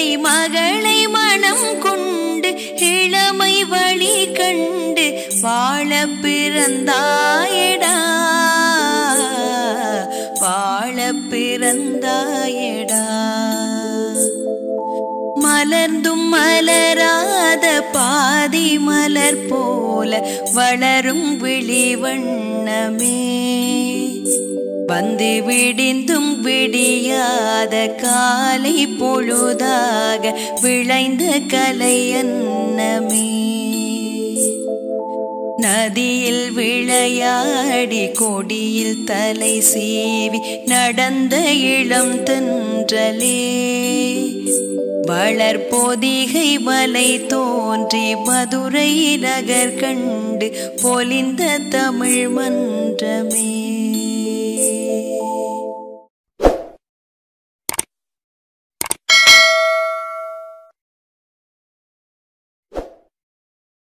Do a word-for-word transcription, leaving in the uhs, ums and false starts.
பிள்ளை மகளை மனம் கொண்டு இளமை வழி கண்டு வாழ பிறந்தாயடா வாழ பிறந்தாயடா மலர்ந்தும் மலராத பாதி மலர் போல வளரும் விழிவண்ணமே வந்து விடிந்தும் விடியாத காலை பொழுதாக விளைந்த கலை அன்னமே நதியில் விளையாடி கொடியில் தலை சீவி நடந்த இளம் தென்றலே வளர்பொதிகை மலை தோன்றி மதுரை நகர் கண்டு பொலிந்த தமிழ் மன்றமே